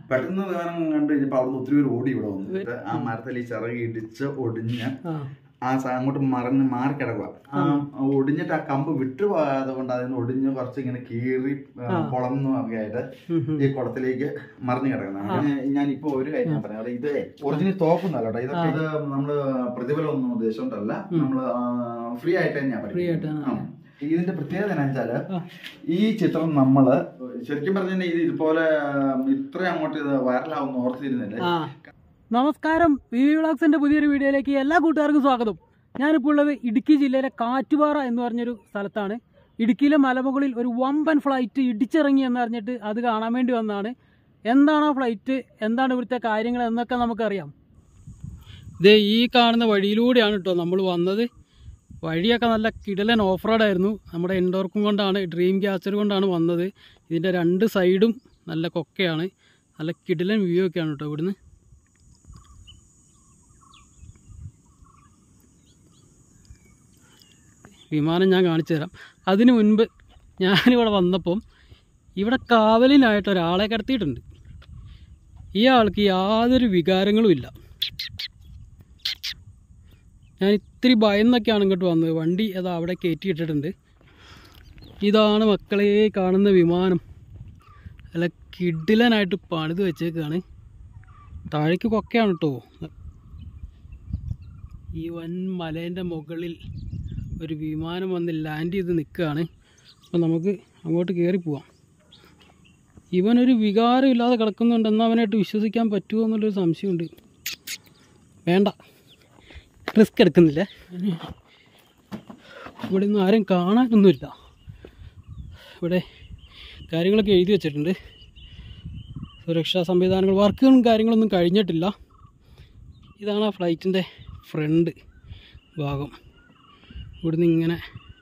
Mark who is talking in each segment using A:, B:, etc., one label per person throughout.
A: പെട്ടെന്ന് വിമാനം കണ്ടു കഴിഞ്ഞപ്പോൾ അവിടെ ഒത്തിരി പേര് ഓടി ഇവിടെ വന്നിട്ട് ആ മരത്തിൽ ഈ ചിറക് ഇടിച്ച് ഒടിഞ്ഞ് ആ അങ്ങോട്ട് മാറി കിടക്കുക. ആ ഒടിഞ്ഞിട്ട് ആ കമ്പ് വിട്ടുപോകാതെ കൊണ്ട് അതിന് ഒടിഞ്ഞ് കുറച്ച് ഇങ്ങനെ കീറി പൊളന്നും ഒക്കെ ആയിട്ട് ഈ കുളത്തിലേക്ക് മറിഞ്ഞു കിടക്കുന്നത്. ഞാനിപ്പോ ഒരു കാര്യം ഞാൻ പറയാം, ഇത് ഒറിജിനൽ തോക്കുന്നല്ല കേട്ടോ, ഇതൊക്കെ ഇത് നമ്മള് പ്രതിഫലം ഒന്നും ഉദ്ദേശിച്ചോണ്ടല്ല, നമ്മള് ഫ്രീ ആയിട്ട് ഞാൻ പറയാം. ഇതിന്റെ പ്രത്യേകത എന്താ വെച്ചാല് ഈ ചിത്രം നമ്മള് ശരിക്കും പറഞ്ഞാൽ ഇത് ഇതുപോലെ ഇത്ര അങ്ങോട്ട് ഇത് വൈറലാവുന്ന ഓർത്തിരുന്നില്ല.
B: നമസ്കാരം, വിവി വ്ളോഗ്സിന്റെ പുതിയൊരു വീഡിയോയിലേക്ക് എല്ലാ കൂട്ടുകാർക്കും സ്വാഗതം. ഞാനിപ്പോൾ ഉള്ളത് ഇടുക്കി ജില്ലയിലെ കാറ്റുപാറ എന്ന് പറഞ്ഞൊരു സ്ഥലത്താണ്. ഇടുക്കിയിലെ മലമുകളിൽ ഒരു വമ്പൻ ഫ്ലൈറ്റ് ഇടിച്ചിറങ്ങി എന്നറിഞ്ഞിട്ട് അത് കാണാൻ വേണ്ടി വന്നതാണ്. എന്താണ് ആ ഫ്ലൈറ്റ്, എന്താണ് ഇവിടുത്തെ കാര്യങ്ങൾ എന്നൊക്കെ നമുക്കറിയാം. ഇതേ ഈ കാണുന്ന വഴിയിലൂടെയാണ് കേട്ടോ നമ്മൾ വന്നത്. വഴിയൊക്കെ നല്ല കിടലൻ ഓഫ് റോഡായിരുന്നു. നമ്മുടെ എൻഡോർക്കും കൊണ്ടാണ്, ഡ്രീം ക്യാച്ചർ കൊണ്ടാണ് വന്നത്. ഇതിൻ്റെ രണ്ട് സൈഡും നല്ല കൊക്കയാണ്, നല്ല കിടലൻ വ്യൂ ഒക്കെയാണ് കേട്ടോ ഇവിടുന്ന്. വിമാനം ഞാൻ കാണിച്ചു തരാം. അതിനു മുൻപ് ഞാനിവിടെ വന്നപ്പം ഇവിടെ കാവലിനായിട്ട് ഒരാളെ കിടത്തിയിട്ടുണ്ട്. ഈ ആൾക്ക് യാതൊരു വികാരങ്ങളും ഇല്ല. ഞാൻ ഇത്തിരി ഭയന്നൊക്കെയാണ് ഇങ്ങോട്ട് വന്നത്. വണ്ടി അതാ അവിടെ കയറ്റിയിട്ടിട്ടുണ്ട്. ഇതാണ് മക്കളെ കാണുന്ന വിമാനം. നല്ല കിടിലനായിട്ട് പണിത് വെച്ചേക്കാണ്. താഴേക്ക് കൊക്കയാണ് കേട്ടോ. ഈ വൻ മലേൻ്റെ മുകളിൽ ഒരു വിമാനം വന്ന് ലാൻഡ് ചെയ്ത് നിൽക്കുകയാണ്. അപ്പം നമുക്ക് അങ്ങോട്ട് കയറി പോവാം. ഇവനൊരു വികാരമില്ലാതെ കിടക്കുന്നുണ്ട്. എന്നാൽ അവനായിട്ട് വിശ്വസിക്കാൻ പറ്റുമോ എന്നുള്ളൊരു സംശയമുണ്ട്. വേണ്ട, റിസ്ക് എടുക്കുന്നില്ല. ഇവിടെ ഒന്നും ആരും കാണാനൊന്നുമില്ല. ഇവിടെ കാര്യങ്ങളൊക്കെ എഴുതി വെച്ചിട്ടുണ്ട്. സുരക്ഷാ സംവിധാനങ്ങൾ, വർക്കുകളും കാര്യങ്ങളൊന്നും കഴിഞ്ഞിട്ടില്ല. ഇതാണ് ആ ഫ്ലൈറ്റിൻ്റെ ഫ്രണ്ട് ഭാഗം. ഇവിടുന്ന് ഇങ്ങനെ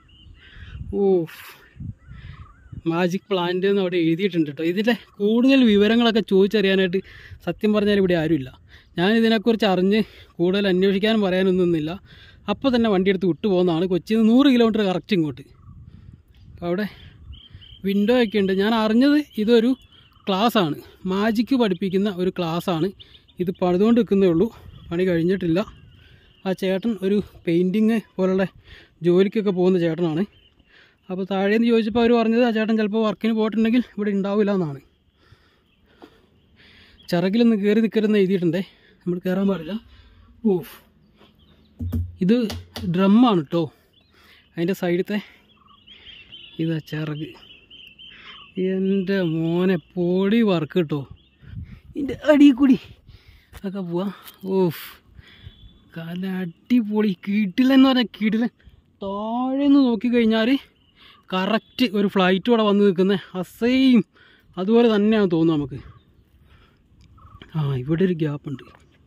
B: മാജിക് പ്ലാന്റ് എന്ന് അവിടെ എഴുതിയിട്ടുണ്ട് കേട്ടോ. ഇതിൻ്റെ കൂടുതൽ വിവരങ്ങളൊക്കെ ചോദിച്ചറിയാനായിട്ട് സത്യം പറഞ്ഞാൽ ഇവിടെ ആരുമില്ല. ഞാനിതിനെക്കുറിച്ച് അറിഞ്ഞ് കൂടുതൽ അന്വേഷിക്കാനും പറയാനൊന്നുമില്ല. അപ്പോൾ തന്നെ വണ്ടിയെടുത്ത് വിട്ടു പോകുന്നതാണ്. കൊച്ചിയിൽ നിന്ന് 100 കിലോമീറ്റർ കറക്റ്റ് ഇങ്ങോട്ട്. അപ്പോൾ അവിടെ വിൻഡോ ഒക്കെ ഉണ്ട്. ഞാൻ അറിഞ്ഞത് ഇതൊരു ക്ലാസ്സാണ്, മാജിക്ക് പഠിപ്പിക്കുന്ന ഒരു ക്ലാസ്സാണ്. ഇത് പണിതുകൊണ്ട് നിൽക്കുന്നേ ഉള്ളൂ, പണി കഴിഞ്ഞിട്ടില്ല. ആ ചേട്ടൻ ഒരു പെയിൻറ്റിങ് പോലുള്ള ജോലിക്കൊക്കെ പോകുന്ന ചേട്ടനാണ്. അപ്പോൾ താഴേന്ന് ചോദിച്ചപ്പോൾ അവർ പറഞ്ഞത് ആ ചേട്ടൻ ചിലപ്പോൾ വർക്കിന് പോയിട്ടുണ്ടെങ്കിൽ ഇവിടെ ഉണ്ടാവില്ല എന്നാണ്. ചിറകിലൊന്ന് കയറി നിൽക്കരുതെന്ന് എഴുതിയിട്ടുണ്ടേ, നമ്മൾ കയറാൻ പാടില്ല. ഇത് ഡ്രമ്മാണ് കേട്ടോ. അതിൻ്റെ സൈഡത്തെ ഇതാ ചിറക്. എൻ്റെ മോനെ പൊടി വർക്ക് കേട്ടോ. ഇതിൻ്റെ അടിയിൽ കൂടി ഒക്കെ പോവാം. കാല അടിപൊളി കിടിലെന്ന് പറഞ്ഞാൽ കിടിലൻ. താഴെ നിന്ന് നോക്കിക്കഴിഞ്ഞാൽ കറക്റ്റ് ഒരു ഫ്ലൈറ്റ് ഇവിടെ വന്ന് നിൽക്കുന്നത് അസേം അതുപോലെ തന്നെയാണ് തോന്നുന്നത് നമുക്ക്. ഇവിടെ ഒരു ഗ്യാപ്പുണ്ട്.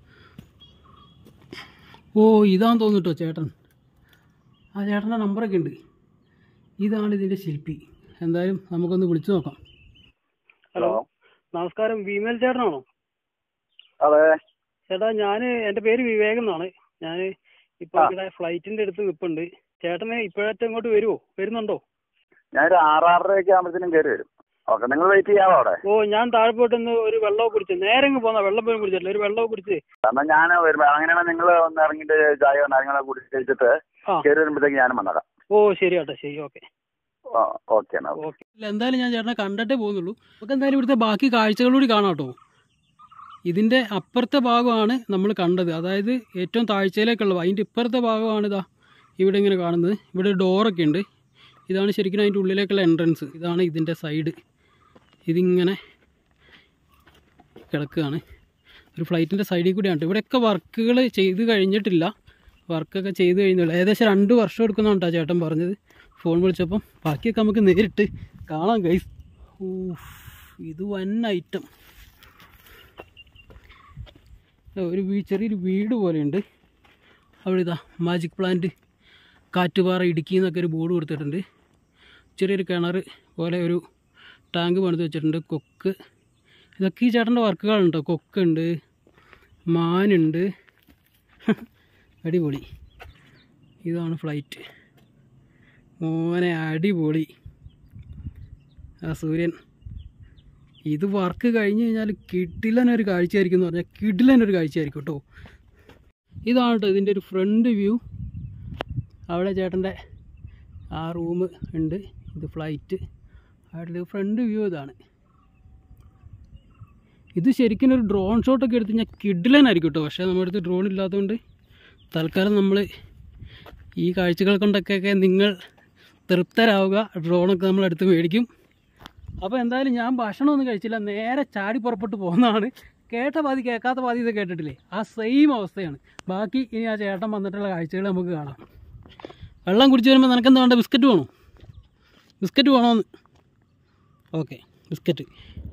B: ഇതാന്ന് തോന്നുന്നു കേട്ടോ ചേട്ടൻ. ആ ചേട്ടൻ്റെ നമ്പറൊക്കെ ഉണ്ട്. ഇതാണ് ഇതിൻ്റെ ശില്പി. എന്തായാലും നമുക്കൊന്ന് വിളിച്ചു നോക്കാം. ഹലോ, നമസ്കാരം. വിമൽ ചേട്ടനാണോ?
C: അതെ
B: ചേട്ടാ, എൻ്റെ പേര് വിവേക് എന്നാണ്. ഞാൻ ഇപ്പോൾ ഇവിടെ ഫ്ലൈറ്റിൻ്റെ അടുത്ത് നിൽപ്പുണ്ട്. ചേട്ടന് ഇപ്പോഴത്തെ ഇങ്ങോട്ട് വരുന്നുണ്ടോ?
C: ഞാനൊരു 6:30 ആകുമ്പോഴത്തേനും കയറി വരും. ഓക്കെ, നിങ്ങൾ വെയിറ്റ് ചെയ്യാമോ അവിടെ?
B: ഞാൻ താഴെ പോയിട്ടൊന്ന് ഒരു വെള്ളമൊക്കെ കുടിച്ച് നേരെ പോന്നാ. വെള്ളം പോലും കുടിച്ചിട്ടില്ല, ഒരു വെള്ളമൊക്കെ കുടിച്ച്.
C: എന്നാൽ ഞാൻ വരുമ്പോൾ അങ്ങനെയാണെങ്കിൽ നിങ്ങൾ ഒന്ന് ഇറങ്ങിയിട്ട് ചായ കാര്യങ്ങളൊക്കെ കുടിച്ച് കഴിച്ചിട്ട് കയറി വരുമ്പോഴത്തേക്ക് ഞാനും വന്നേക്കാം.
B: ശരി ചേട്ടാ, ശരി, ഓക്കെ.
C: ഓക്കെ എന്നാൽ ഓക്കെ.
B: എന്തായാലും ഞാൻ ചേട്ടനെ കണ്ടിട്ടേ പോകുന്നുള്ളൂ. നമുക്ക് എന്തായാലും ഇവിടുത്തെ ബാക്കി കാഴ്ചകളൂടി കാണാം കേട്ടോ. ഇതിൻ്റെ അപ്പുറത്തെ ഭാഗമാണ് നമ്മൾ കണ്ടത്, അതായത് ഏറ്റവും താഴ്ചയിലേക്കുള്ളത്. അതിൻ്റെ ഇപ്പുറത്തെ ഭാഗമാണ് ഇതാ ഇവിടെ ഇങ്ങനെ കാണുന്നത്. ഇവിടെ ഡോറൊക്കെ ഉണ്ട്. ഇതാണ് ശരിക്കും അതിൻ്റെ ഉള്ളിലേക്കുള്ള എൻട്രൻസ്. ഇതാണ് ഇതിൻ്റെ സൈഡ്. ഇതിങ്ങനെ കിടക്കുകയാണ്. ഒരു ഫ്ലൈറ്റിൻ്റെ സൈഡിൽ കൂടിയാണ്. ഇവിടെയൊക്കെ വർക്കുകൾ ചെയ്ത് കഴിഞ്ഞിട്ടില്ല. വർക്കൊക്കെ ചെയ്ത് കഴിഞ്ഞുള്ളൂ. ഏകദേശം 2 വർഷം എടുക്കുന്നതാണ് കേട്ടോ ചേട്ടൻ പറഞ്ഞത് ഫോൺ വിളിച്ചപ്പം. ബാക്കിയൊക്കെ നമുക്ക് നേരിട്ട് കാണാം ഗൈസ്. ഇത് വൻ ഐറ്റം. ഒരു ചെറിയൊരു വീട് പോലെയുണ്ട്. അവിടെ ഇതാ മാജിക് പ്ലാന്റ് കാറ്റുപാറ ഇടുക്കി എന്നൊക്കെ ഒരു ബോർഡ് കൊടുത്തിട്ടുണ്ട്. ചെറിയൊരു കിണർ പോലെ ഒരു ടാങ്ക് പണിത് വെച്ചിട്ടുണ്ട്. കൊക്ക്, ഇതൊക്കെ ഈ ചേട്ടൻ്റെ വർക്കുകളുണ്ടോ. കൊക്കുണ്ട്, മാനുണ്ട്. അടിപൊളി. ഇതാണ് ഫ്ലൈറ്റ്. മോനെ അടിപൊളി. ആ സൂര്യൻ ഇത് വർക്ക് കഴിഞ്ഞ് കഴിഞ്ഞാൽ കിടിലനൊരു കാഴ്ചയായിരിക്കും എന്ന് പറഞ്ഞാൽ കിടിലനൊരു കാഴ്ചയായിരിക്കും കേട്ടോ. ഇതാണ് കേട്ടോ ഇതിൻ്റെ ഒരു ഫ്രണ്ട് വ്യൂ. അവിടെ ചേട്ടൻ്റെ ആ റൂം ഉണ്ട്, ഇത് ഫ്ലൈറ്റ്, അവിടെ ഫ്രണ്ട് വ്യൂ ഇതാണ്. ഇത് ശരിക്കും ഒരു ഡ്രോൺ ഷോട്ടൊക്കെ എടുത്ത് കഴിഞ്ഞാൽ കിടിലനായിരിക്കും കേട്ടോ. പക്ഷേ നമ്മുടെ അടുത്ത് ഡ്രോൺ ഇല്ലാത്തതുകൊണ്ട് തൽക്കാലം നമ്മൾ ഈ കാഴ്ചകൾ കൊണ്ടൊക്കെ നിങ്ങൾ തൃപ്തരാവുക. ഡ്രോണൊക്കെ നമ്മളടുത്ത് മേടിക്കും. അപ്പോൾ എന്തായാലും ഞാൻ ഭക്ഷണമൊന്നും കഴിച്ചില്ല, നേരെ ചാടി പുറപ്പെട്ട് പോകുന്നതാണ്. കേട്ട പാതി കേൾക്കാത്ത പാതി ഇത് കേട്ടിട്ടില്ലേ, ആ സെയിം അവസ്ഥയാണ്. ബാക്കി ഇനി ആ ചേട്ടൻ വന്നിട്ടുള്ള കാഴ്ചകൾ നമുക്ക് കാണാം. വെള്ളം കുടിച്ച് വരുമ്പോൾ നിനക്കെന്താ വേണ്ട? ബിസ്ക്കറ്റ് വേണോ? ബിസ്ക്കറ്റ് വേണോന്ന്? Okay, biscuit.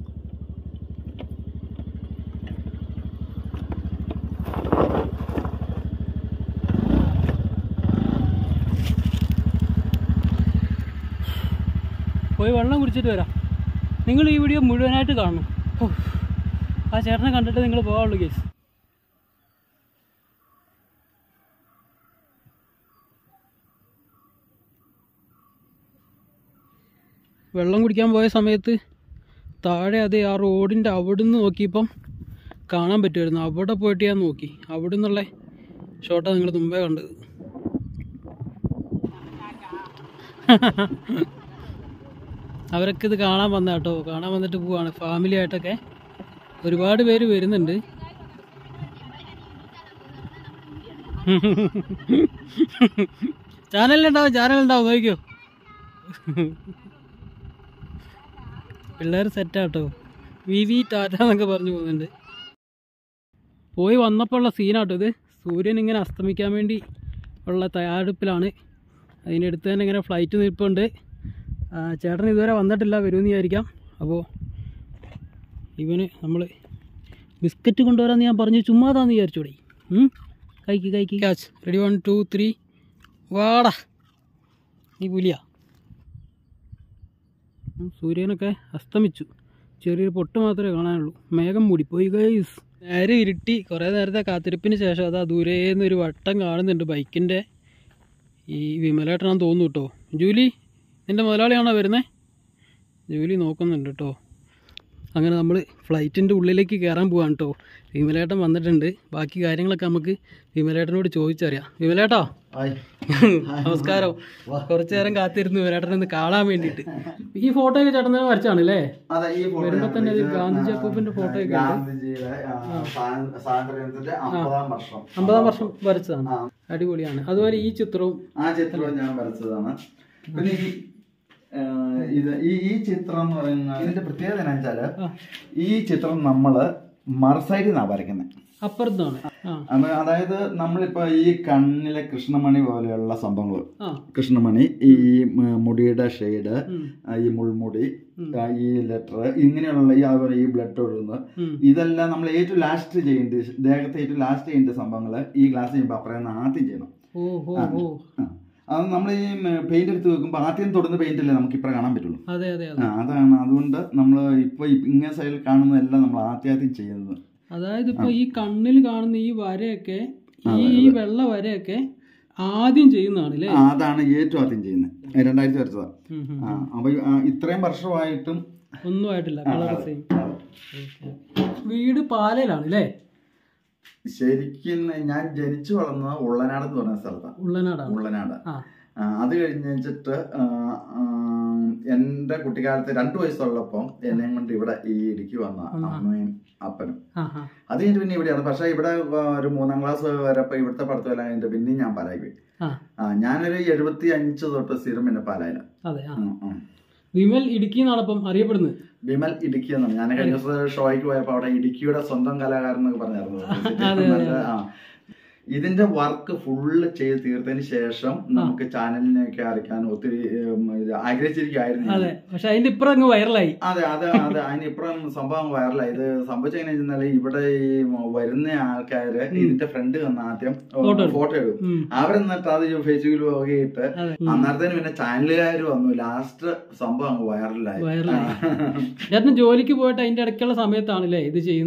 B: പോയി വെള്ളം കുടിച്ചിട്ട് വരാം. നിങ്ങൾ ഈ വീഡിയോ മുഴുവനായിട്ട് കാണണം. ആ ചേട്ടനെ കണ്ടിട്ട് നിങ്ങൾ പോകാവുള്ളൂ ഗൈസ്. വെള്ളം കുടിക്കാൻ പോയ സമയത്ത് താഴെ അതേ ആ റോഡിൻ്റെ അവിടെ നിന്ന് നോക്കിയപ്പം കാണാൻ പറ്റുമായിരുന്നു. അവിടെ പോയിട്ട് ഞാൻ നോക്കി, അവിടെ നിന്നുള്ള ഷോട്ടാണ് നിങ്ങൾ മുമ്പേ കണ്ടത്. അവരൊക്കെ ഇത് കാണാൻ വന്ന കേട്ടോ, കാണാൻ വന്നിട്ട് പോവാണ്. ഫാമിലി ആയിട്ടൊക്കെ ഒരുപാട് പേര് വരുന്നുണ്ട്. ചാനലുണ്ടാവും നോക്കിയോ. പിള്ളേർ സെറ്റാട്ടോ. വിവി ടാറ്റ എന്നൊക്കെ പറഞ്ഞു പോകുന്നുണ്ട്. പോയി വന്നപ്പോൾ ഉള്ള സീനാട്ടോ ഇത്. സൂര്യൻ ഇങ്ങനെ അസ്തമിക്കാൻ വേണ്ടി ഉള്ള തയ്യാറെടുപ്പിലാണ്. അതിൻ്റെ അടുത്ത് തന്നെ ഇങ്ങനെ ഫ്ലൈറ്റ് നിൽപ്പുണ്ട്. ചേട്ടൻ ഇതുവരെ വന്നിട്ടില്ല, വരുമെന്ന് വിചാരിക്കാം. അപ്പോൾ ഇവന് നമ്മൾ ബിസ്ക്കറ്റ് കൊണ്ടുവരാമെന്ന് ഞാൻ പറഞ്ഞു, ചുമ്മാതാന്ന് വിചാരിച്ചോടി. കഴിക്ക് ക്യാച്ച്. റെഡി 1 2 3 വാടാ. നീ പുലിയാ. സൂര്യനൊക്കെ അസ്തമിച്ചു, ചെറിയൊരു പൊട്ട് മാത്രമേ കാണാനുള്ളൂ. മേഘം മൂടിപ്പോയി ഗൈസ്. നേരെ ഇരുട്ടി. കുറേ നേരത്തെ കാത്തിരിപ്പിന് ശേഷം അതാ ദൂരേന്നൊരു വട്ടം കാണുന്നുണ്ട് ബൈക്കിൻ്റെ. ഈ വിമലേട്ടനാന്ന് തോന്നുന്നു കേട്ടോ. ജൂലി, നിൻ്റെ മുതലാളിയാണോ വരുന്നത്? ജൂലി നോക്കുന്നുണ്ട് കേട്ടോ. അങ്ങനെ നമ്മൾ ഫ്ലൈറ്റിൻ്റെ ഉള്ളിലേക്ക് കയറാൻ പോവാണ് കേട്ടോ. വിമലേട്ടൻ വന്നിട്ടുണ്ട്. ബാക്കി കാര്യങ്ങളൊക്കെ നമുക്ക് വിമലേട്ടനോട് ചോദിച്ചറിയാം. വിമലേട്ടാ നമസ്കാരം. കുറച്ചു നേരം കാത്തിരുന്നു വിമലേട്ടനെ ഒന്ന് കാണാൻ വേണ്ടിയിട്ട്. ഈ ഫോട്ടോ ഒക്കെ ചേട്ടൻ തന്നെ വരച്ചാണല്ലേ? വരുമ്പോ തന്നെ ഗാന്ധിജി അപ്പൂപ്പിന്റെ ഫോട്ടോ ഒക്കെ 50 വർഷം വരച്ചതാണ്. അടിപൊളിയാണ്. അതുപോലെ ഈ ചിത്രവും
A: ഞാൻ വരച്ചതാണ്. പിന്നെ ഈ ചിത്രം എന്ന് പറയുന്നത് ഇതിന്റെ പ്രത്യേകത എന്താ വെച്ചാല്, ഈ ചിത്രം നമ്മള് മറുസൈഡിൽ നിന്നാണ് വരയ്ക്കുന്നത്,
B: അപ്പുറത്താണ്.
A: അതായത് നമ്മളിപ്പോ ഈ കണ്ണിലെ കൃഷ്ണമണി പോലെയുള്ള സംഭവങ്ങൾ, കൃഷ്ണമണി, ഈ മുടിയുടെ ഷെയ്ഡ്, ഈ മുൾമുടി, ഈ ലെറ്റർ, ഇങ്ങനെയുള്ള അതുപോലെ ഈ ബ്ലഡ് ഒഴുകുന്നത്, ഇതെല്ലാം നമ്മൾ ഏറ്റവും ലാസ്റ്റ് ചെയ്യേണ്ട, ദേഹത്തെ ഏറ്റവും ലാസ്റ്റ് ചെയ്യേണ്ട സംഭവങ്ങള് ഈ ഗ്ലാസ് ചെയ്യുമ്പോൾ അപ്പുറം ആദ്യം ചെയ്യണം. അത് നമ്മൾ ഈ പെയിന്റ് എടുത്ത് വെക്കുമ്പോൾ ആദ്യം തൊടുന്ന പെയിന്റ് അല്ലേ നമുക്ക് ഇപ്പഴേ കാണാൻ പറ്റുള്ളൂ. അതാണ്. അതുകൊണ്ട് നമ്മൾ ഇപ്പൊ ഇങ്ങനെ സൈഡിൽ കാണുന്നതെല്ലാം നമ്മൾ ആദ്യം ചെയ്യുന്നത്.
B: അതായത് ഇപ്പൊ ഈ കണ്ണിൽ കാണുന്ന ഈ വരയൊക്കെ, ഈ വെള്ള വരയൊക്കെ ആദ്യം ചെയ്യുന്നതാണ്.
A: അതാണ് ഏറ്റവും ആദ്യം ചെയ്യുന്നത്. 2000 വരച്ചതാ. അപ്പൊ ഇത്രയും വർഷമായിട്ടും
B: ഒന്നും ആയിട്ടില്ല. വീട് പാലയിലാണ് അല്ലേ?
A: ശരിക്കും ഞാൻ ജനിച്ചു വളർന്നത് ഉള്ളനാട് എന്ന് പറഞ്ഞ സ്ഥലത്താണ്. ഉള്ളനാട്. അത് കഴിഞ്ഞിട്ട് എന്റെ കുട്ടിക്കാലത്ത് 2 വയസ്സുള്ളപ്പം എന്നെയും കൊണ്ട് ഇവിടെ ഈ ഇടുക്കി വന്ന അമ്മയും അപ്പനും. അത് കഴിഞ്ഞിട്ട് പിന്നെ ഇവിടെയാണ്. പക്ഷെ ഇവിടെ ഒരു 3ാം ക്ലാസ് വരെ ഇവിടുത്തെ പഠിത്തമെല്ലാം കഴിഞ്ഞിട്ട് പിന്നെയും ഞാൻ പാലായി പോയി. ഞാനൊരു 75 തൊട്ട് സ്ഥിരം പിന്നെ പാലായില്ല.
B: വിമൽ ഇടുക്കി എന്നാണപ്പം അറിയപ്പെടുന്നത്.
A: വിമൽ ഇടുക്കി എന്നാണ്. ഞാൻ കഴിഞ്ഞ ദിവസം ഷോയ്ക്ക് പോയപ്പോ അവിടെ ഇടുക്കിയുടെ സ്വന്തം കലാകാരൻ എന്നൊക്കെ പറഞ്ഞായിരുന്നു. ഇതിന്റെ വർക്ക് ഫുള്ള് ചെയ്ത് തീർത്തതിന് ശേഷം നമുക്ക് ചാനലിനെയൊക്കെ അറിയിക്കാൻ ഒത്തിരി ആഗ്രഹിച്ചിരിക്കുകയായിരുന്നു.
B: പക്ഷെ അതിന്റെ ഇപ്പുറം അങ്ങ് വൈറലായി.
A: അതെ, അതിനിപ്പുറം സംഭവം വൈറലായി. ഇത് സംഭവിച്ചെങ്ങനെ വെച്ചാൽ ഇവിടെ ഈ വരുന്ന ആൾക്കാര് ഇതിന്റെ ഫ്രണ്ട് വന്ന് ആദ്യം ഫോട്ടോ എടുക്കും. അവരെന്നിട്ട് അത് ഫേസ്ബുക്കിൽ പോയിട്ട് അന്നേരത്തേന് പിന്നെ ചാനലുകാർ വന്നു. ലാസ്റ്റ് സംഭവം അങ്ങ് വൈറലായി.
B: ചേട്ടൻ ജോലിക്ക് പോയിട്ട് അതിന്റെ ഇടയ്ക്കുള്ള സമയത്താണല്ലേ ഇത് ചെയ്യുന്നത്?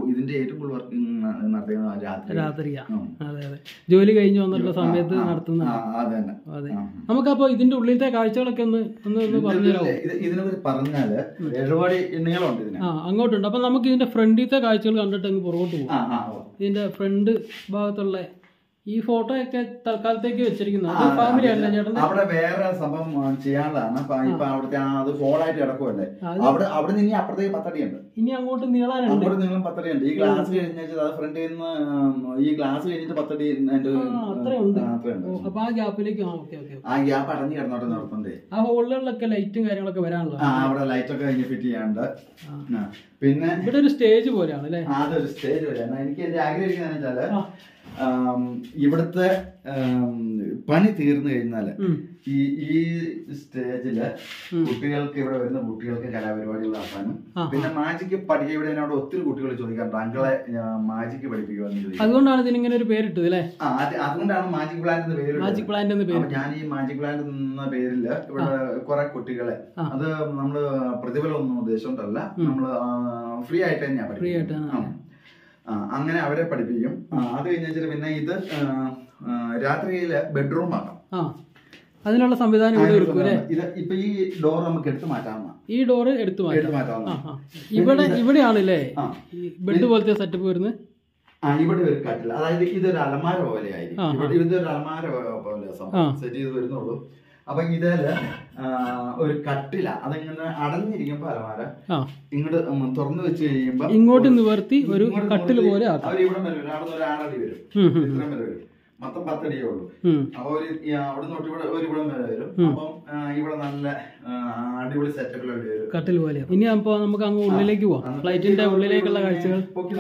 A: ഇതിന്റെ ഏറ്റവും കൂടുതൽ വർക്ക് നടത്തുന്നത്
B: രാത്രിയാ. അതെ അതെ, ജോലി കഴിഞ്ഞ് വന്നിട്ടുള്ള സമയത്ത് നടത്തുന്ന. അതെ, നമുക്കപ്പോ ഇതിന്റെ ഉള്ളിലത്തെ കാഴ്ചകളൊക്കെ ഒന്ന് പറഞ്ഞുതരാമോ?
A: ഇതിനെ പറഞ്ഞാല് ഒരുപാട് നീളമുണ്ട് ഇതിന്.
B: അങ്ങോട്ടുണ്ട്. അപ്പൊ നമുക്ക് ഇതിന്റെ ഫ്രണ്ടിലത്തെ കാഴ്ചകൾ കണ്ടിട്ട് അങ്ങ് പുറകോട്ട് പോകും. ഇതിന്റെ ഫ്രണ്ട് ഭാഗത്തുള്ള ഈ ഫോട്ടോ ഒക്കെ തൽക്കാലത്തേക്ക് വെച്ചിരിക്കുന്നത് ഫാമിലി അല്ല ചേട്ടൻ.
A: അവിടെ വേറെ സംഭവം ചെയ്യാനുള്ളതാണ്. ഇപ്പൊ അവിടുത്തെ അത് ഫോളായിട്ട് കിടക്കുമല്ലേ, അവിടെ ഇനി അപ്പുറത്തേക്ക് 10 അടിയുണ്ട്.
B: ഇനി അങ്ങോട്ട് നീളാനുണ്ട്.
A: അങ്ങോട്ട് നീളം 10 അടിയുണ്ട്. ഈ ഗ്ലാസ് കഴിഞ്ഞാൽ അത് ഫ്രണ്ടിൽ നിന്ന് ഈ ഗ്ലാസ് കഴിഞ്ഞിട്ട് 10 അടി
B: അത്രയുണ്ട്. അപ്പൊ ആ ഗ്യാപ്പിലേക്ക്
A: ആ ഗ്യാപ്പ് അടഞ്ഞു കിടന്നോട്ടെ നിർത്തണ്ടേ.
B: ആ ഹോളുകളിലൊക്കെ ലൈറ്റും കാര്യങ്ങളൊക്കെ വരാനുള്ള
A: അവിടെ ലൈറ്റ് ഒക്കെ കഴിഞ്ഞ് ഫിറ്റ് ചെയ്യാണ്ട്. പിന്നെ ഇവിടെ
B: ഒരു സ്റ്റേജ് പോലെയാണ് അല്ലെ?
A: അതൊരു സ്റ്റേജ് പോലെയാണ്. എനിക്ക് എന്റെ ആഗ്രഹിക്കുന്നതെന്ന് വെച്ചാല് ഇവിടുത്തെ പണി തീർന്നു കഴിഞ്ഞാല് ഈ സ്റ്റേജില് കുട്ടികൾക്ക്, ഇവിടെ വരുന്ന കുട്ടികൾക്ക് കലാപരിപാടികൾ നടത്താനും, പിന്നെ മാജിക്ക് പഠിക്കാൻ ഇവിടെ എന്നോട് ഒത്തിരി കുട്ടികൾ ചോദിക്കാറുണ്ട്, അങ്കളെ മാജിക്ക് പഠിപ്പിക്കുവാന്ന് ചോദിക്കും.
B: അതുകൊണ്ടാണ് ഇതിനിങ്ങനെ ഒരു പേരിട്ടത് അല്ലേ?
A: അതുകൊണ്ടാണ് മാജിക് പ്ലാന്റ് എന്ന് പേര്.
B: മാജിക് പ്ലാന്റ് എന്ന് പേര്.
A: ഞാൻ ഈ മാജിക് പ്ലാന്റ് എന്ന പേരില് ഇവിടെ കുറെ കുട്ടികളെ, അത് നമ്മള് പ്രതിഫലം ഒന്നും ഉദ്ദേശിച്ചോണ്ടല്ല, നമ്മള് ഫ്രീ ആയിട്ട് തന്നെയാ പഠിപ്പിക്കുന്നത്. അങ്ങനെ അവരെ പഠിപ്പിക്കും. അത് കഴിഞ്ഞാൽ പിന്നെ ഇത് രാത്രിയിലെ ബെഡ്റൂം ആക്കാം.
B: അതിനുള്ള സംവിധാനം
A: ഇത് ഇപ്പൊ ഈ ഡോർ നമുക്ക് എടുത്തു മാറ്റാവുന്ന,
B: ഈ ഡോർ എടുത്തു മാറ്റാവുന്ന. ഇവിടെയാണല്ലേ ബെഡ് പോലത്തെ സെറ്റപ്പ് വരുന്നത്.
A: ഇവിടെ ഒരു കട്ടിൽ, അതായത് ഇതൊരു അലമാര പോലെ ആയിരിക്കും. ഇതൊരു അലമാര പോലെ സെറ്റ് ചെയ്ത് വരുന്നുള്ളൂ. അപ്പൊ ഇതില് ഒരു കട്ടില, അതിങ്ങനെ അടഞ്ഞിരിക്കുമ്പോ അലമാര ഇങ്ങോട്ട് തുറന്നു വെച്ച് കഴിയുമ്പോ
B: ഇങ്ങോട്ട് നിവർത്തി ഒരു കട്ടിൽ പോലെ
A: അവരിവിടെ വരും. അവിടെ ഒരു 6 അടി വരും, ഇത്രയും വരെ വരും. മൊത്തം 10 അടിയേ ഉള്ളൂ. അപ്പൊ അവിടെ തൊട്ട് ഇവിടെ ഇവിടം വരെ വരും. അപ്പം ഇവിടെ നല്ല അടിപൊളി സെറ്റപ്പിലുള്ള ഒരു
B: കട്ടിൽ പോലെ. ഇനി അപ്പൊ നമുക്ക് അങ്ങ് ഉള്ളിലേക്ക് പോവാം, ഫ്ലൈറ്റിന്റെ ഉള്ളിലേക്കുള്ള കാഴ്ചകൾ.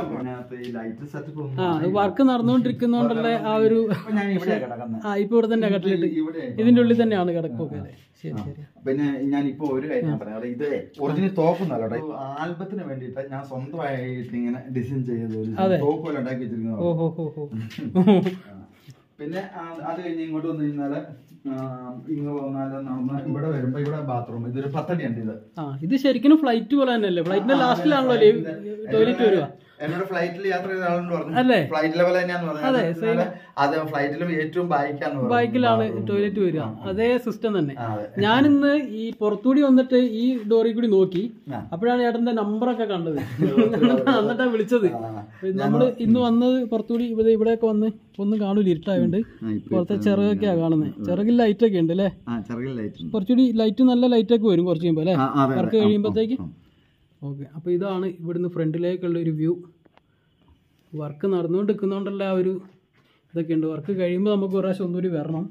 B: വർക്ക് നടന്നുകൊണ്ടിരിക്കുന്നോണ്ടുള്ള ആ ഒരു ഇപ്പൊ ഇവിടെ തന്നെ കട്ടിലിട്ട് ഇതിന്റെ ഉള്ളിൽ തന്നെയാണ് കിടക്കൊക്കെ. ശരി ശരി.
A: പിന്നെ ഞാൻ ഇപ്പൊ ഒരു കാര്യം പറയാം, ഇത് ഒറിജിനൽ തോക്കൊന്നല്ല, ആൽബത്തിന് വേണ്ടിട്ട് ഞാൻ സ്വന്തമായിട്ട് ഇങ്ങനെ ഡിസൈൻ ചെയ്ത് തോക്ക് പോലെ ഉണ്ടാക്കി വെച്ചിരിക്കുന്നത്. പിന്നെ അത് കഴിഞ്ഞ് ഇങ്ങോട്ട് വന്നു കഴിഞ്ഞാല് ഇങ്ങ് വന്നാല് നടന്ന് ഇവിടെ വരുമ്പോ ഇവിടെ ബാത്റൂം, ഇതൊരു 10 അടിയുണ്ട്.
B: ഇത് ശരിക്കും ഫ്ലൈറ്റ് പോലെ തന്നെയല്ലേ? ഫ്ലൈറ്റിന്റെ ലാസ്റ്റിലാണല്ലോ ടോയ്ലറ്റ് വരിക.
A: എന്നോട് ഫ്ലൈറ്റിൽ യാത്ര ചെയ്ത ആളെന്ന് പറഞ്ഞു, ഫ്ലൈറ്റ് ലെവൽ തന്നെയാന്ന് പറഞ്ഞു. അത് ഫ്ലൈറ്റിലും ഏറ്റവും
B: ബൈക്കിലാണ് ടോയ്ലറ്റ് വരിക. അതേ സിസ്റ്റം തന്നെ. ഞാനിന്ന് ഈ പുറത്തുകൂടി വന്നിട്ട് ഈ ഡോറിൽ കൂടി നോക്കി, അപ്പോഴാണ് ചേട്ടന്റെ നമ്പറൊക്കെ കണ്ടത്. എന്നിട്ടാ വിളിച്ചത്. നമ്മള് ഇന്ന് വന്നത് പുറത്തുകൂടി ഇവിടെയൊക്കെ വന്ന് ഒന്നും കാണൂല, ഇരുട്ടായോണ്ട് പുറത്തെ ചിറകൊക്കെയാ കാണുന്നത്. ചിറകിൽ ലൈറ്റ് ഒക്കെ ഉണ്ട് അല്ലേ? കുറച്ചുകൂടി ലൈറ്റ്, നല്ല ലൈറ്റ് ഒക്കെ വരും കുറച്ച് കഴിയുമ്പോ അല്ലെ, വർക്ക് കഴിയുമ്പോഴത്തേക്ക്. ഓക്കെ, അപ്പൊ ഇതാണ് ഇവിടുന്ന് ഫ്രണ്ടിലേക്കുള്ള ഒരു വ്യൂ. വർക്ക് നടന്നുകൊണ്ടിരിക്കുന്നോണ്ടല്ല ആ ഒരു ഇതൊക്കെ ഉണ്ട്. വർക്ക് കഴിയുമ്പോൾ നമുക്ക് ഒരു പ്രാവശ്യം ഒന്നുകൂടി വരണം.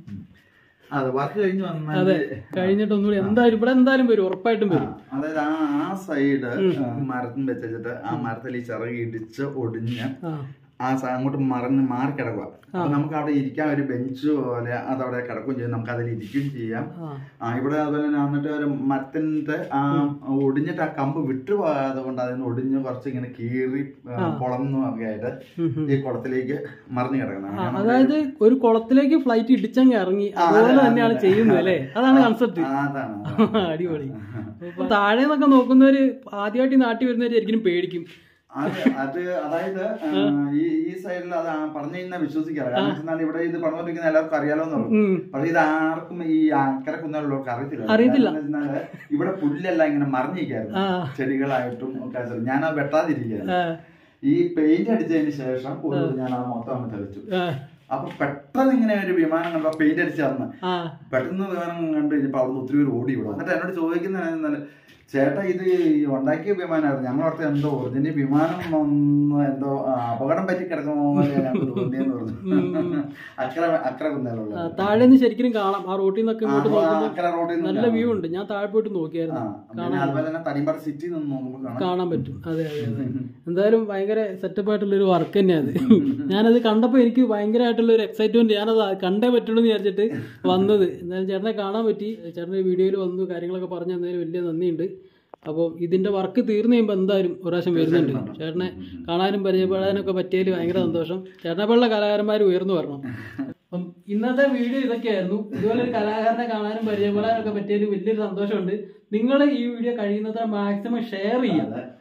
B: അതെ, കഴിഞ്ഞിട്ട് ഒന്നുകൂടി എന്തായാലും ഇവിടെ എന്തായാലും വരും, ഉറപ്പായിട്ടും വരും.
A: അതായത് ആ സൈഡ് മരത്തിൽ വെച്ചിട്ട് ആ മരത്തിൽ ഈ ചിറക് ഇടിച്ച് ഒടിഞ്ഞ് ആ അങ്ങോട്ട് മാറി കിടക്കുക. അപ്പൊ നമുക്ക് അവിടെ ഇരിക്കാൻ ഒരു ബെഞ്ച് പോലെ അതവിടെ കിടക്കുകയും ചെയ്യും, നമുക്ക് അതിൽ ഇരിക്കുകയും ചെയ്യാം. ഇവിടെ അതുപോലെ തന്നെ വന്നിട്ട് ഒരു മരത്തിന്റെ ഒടിഞ്ഞിട്ട് ആ കമ്പ് വിട്ടുപോകാതെ കൊണ്ട് അതിന് ഒടിഞ്ഞ് കുറച്ച് ഇങ്ങനെ കീറി കുളന്നും ഒക്കെ ആയിട്ട് ഈ കുളത്തിലേക്ക് മറിഞ്ഞു കിടക്കുന്നത്.
B: അതായത് ഒരു കുളത്തിലേക്ക് ഫ്ലൈറ്റ് ഇടിച്ചങ്ങ് ഇറങ്ങി അതുപോലെ തന്നെയാണ് ചെയ്യുന്നത് അല്ലേ? അതാണ് കൺസെപ്റ്റ്. അടിപൊളി. താഴെ നിന്നൊക്കെ നോക്കുന്നവര് ആദ്യമായിട്ട് നാട്ടിൽ വരുന്നവര് ശരിക്കും പേടിക്കും.
A: അതായത് ഈ സൈഡിൽ അത് പറഞ്ഞു കഴിഞ്ഞാൽ വിശ്വസിക്കാറ്. കാരണം വെച്ചാൽ ഇവിടെ ഇത് പറഞ്ഞോണ്ടിരിക്കുന്ന എല്ലാവർക്കും അറിയാലോന്ന് പറഞ്ഞു. പക്ഷെ ഇത് ആർക്കും ഈ അക്കരെ കുന്നുള്ളവർക്ക് അറിയത്തില്ല. ഇവിടെ പുല്ലെല്ലാം ഇങ്ങനെ മറിഞ്ഞിരിക്കായിരുന്നു, ചെടികളായിട്ടും ഒക്കെ. ഞാനത് വെട്ടാതിരിക്കായിരുന്നു. ഈ പെയിന്റ് അടിച്ചതിന് ശേഷം ഞാൻ ആ മൊത്തം അങ്ങ് തെളിച്ചു. അപ്പൊ പെട്ടെന്ന് ഇങ്ങനെ ഒരു വിമാനം കണ്ടോ, പെയിന്റ് അടിച്ചു തന്ന് പെട്ടെന്ന് വിമാനം കണ്ടു കഴിഞ്ഞപ്പോ അവിടുന്ന് ഒത്തിരി പേര് ഓടി വിടും. എന്നിട്ട് എന്നോട് ചോദിക്കുന്ന ചേട്ടാ ഇത് ഉണ്ടാക്കിയ വിമാനമായിരുന്നു, ഞങ്ങളടുത്ത് എന്തോ ഒറിജിനൽ വിമാനം എന്തോ അപകടം പറ്റി കിടക്കുമോ ഞങ്ങൾക്ക് തോന്നിയെന്ന് പറഞ്ഞു. അക്കരെ കുന്നേലുള്ള
B: താഴെ ശരിക്കും കാണാം. ആ റോട്ടിൽ നിന്നൊക്കെ നല്ല വ്യൂ ഉണ്ട്. ഞാൻ താഴെ പോയിട്ട് നോക്കിയായിരുന്നു.
A: അതുപോലെ തന്നെ തടിമ്പാട് സിറ്റി നിന്ന് നോക്കുമ്പോൾ
B: കാണാൻ പറ്റും. അതെ അതെ അതെ. എന്തായാലും ഭയങ്കര സെറ്റപ്പ് ആയിട്ടുള്ള ഒരു വർക്ക് തന്നെയാണ്. ഞാനത് കണ്ടപ്പോൾ എനിക്ക് ഭയങ്കരമായിട്ടുള്ള ഒരു എക്സൈറ്റ്മെന്റ്, ഞാനത് കണ്ടേ പറ്റുള്ളൂ എന്ന് വിചാരിച്ചിട്ട് വന്നത്. എന്തായാലും ചേട്ടനെ കാണാൻ പറ്റി. ചേട്ടൻ്റെ വീഡിയോയിൽ വന്നു കാര്യങ്ങളൊക്കെ പറഞ്ഞു തന്നതിന് വലിയ നന്ദിയുണ്ട്. അപ്പോൾ ഇതിൻ്റെ വർക്ക് തീർന്നു കഴിയുമ്പോൾ എന്തായാലും ഒരു പ്രാവശ്യം വരുന്നുണ്ട്. ചേട്ടനെ കാണാനും പരിചയപ്പെടാനൊക്കെ പറ്റിയതിൽ ഭയങ്കര സന്തോഷം. ചേട്ടനെ പോലുള്ള കലാകാരന്മാർ ഉയർന്നു വരണം. അപ്പം ഇന്നത്തെ വീഡിയോ ഇതൊക്കെയായിരുന്നു. ഇതുപോലെ ഒരു കലാകാരനെ കാണാനും പരിചയപ്പെടാനൊക്കെ പറ്റിയതിൽ വലിയൊരു സന്തോഷമുണ്ട്. നിങ്ങൾ ഈ വീഡിയോ കഴിയുന്നത്ര മാക്സിമം ഷെയർ ചെയ്യുക.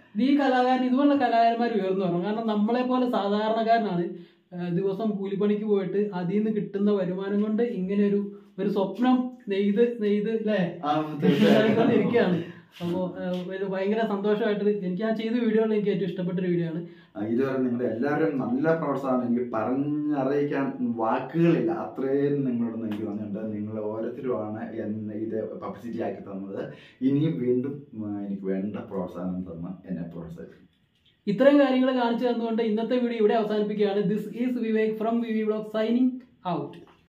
B: ഈ കലാകാരൻ ഇതുപോലുള്ള കലാകാരന്മാർ ഉയർന്നു വരണം. കാരണം നമ്മളെ പോലെ സാധാരണക്കാരനാണ് ദിവസം കൂലിപ്പണിക്ക് പോയിട്ട് അതിൽ നിന്ന് കിട്ടുന്ന വരുമാനം കൊണ്ട് ഇങ്ങനെ ഒരു സ്വപ്നം നെയ്ത് അല്ലേ ഇരിക്കുകയാണ്. അപ്പോൾ ഭയങ്കര സന്തോഷമായിട്ട് എനിക്ക് ഞാൻ ചെയ്ത വീഡിയോയിൽ എനിക്ക് ഏറ്റവും ഇഷ്ടപ്പെട്ടൊരു വീഡിയോ ആണ്.
A: ഇതുവരെ നിങ്ങളുടെ എല്ലാവരും നല്ല പ്രോത്സാഹനം എനിക്ക് പറഞ്ഞറിയിക്കാൻ വാക്കുകളില്ല. അത്രയും നിങ്ങളോട് എനിക്ക് തന്നിട്ടുണ്ട്. നിങ്ങൾ ഓരോരുത്തരുമാണ് എന്നെ ഇത് പബ്ലിസിറ്റി ആക്കി തന്നത്. ഇനിയും വീണ്ടും എനിക്ക് വേണ്ട പ്രോത്സാഹനം തന്ന് എന്നെ പ്രോത്സാഹിക്കും.
B: ഇത്രയും കാര്യങ്ങൾ കാണിച്ചു തന്നുകൊണ്ട് ഇന്നത്തെ വീഡിയോ ഇവിടെ അവസാനിപ്പിക്കുകയാണ്. This is Vivek from VV vlog signing out.